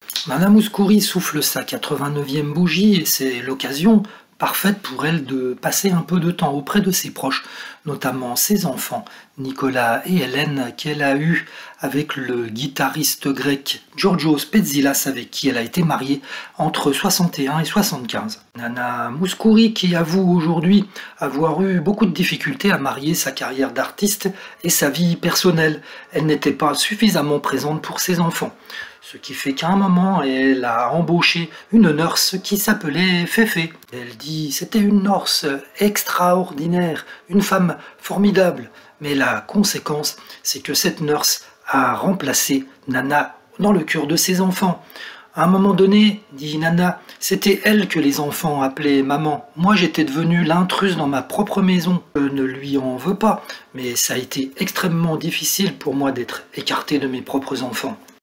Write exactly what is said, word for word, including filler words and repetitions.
Nana Mouskouri souffle sa quatre-vingt-neuvième bougie et c'est l'occasion parfaite pour elle de passer un peu de temps auprès de ses proches, notamment ses enfants, Nicolas et Hélène, qu'elle a eus avec le guitariste grec Giorgos Petzilas, avec qui elle a été mariée entre soixante et un et soixante-quinze. Nana Mouskouri qui avoue aujourd'hui avoir eu beaucoup de difficultés à marier sa carrière d'artiste et sa vie personnelle. Elle n'était pas suffisamment présente pour ses enfants. Ce qui fait qu'à un moment, elle a embauché une nurse qui s'appelait Féfé. Elle dit c'était une nurse extraordinaire, une femme formidable. Mais la conséquence, c'est que cette nurse a remplacé Nana dans le cœur de ses enfants. À un moment donné, dit Nana, c'était elle que les enfants appelaient maman. Moi, j'étais devenue l'intruse dans ma propre maison. Je ne lui en veux pas, mais ça a été extrêmement difficile pour moi d'être écarté de mes propres enfants.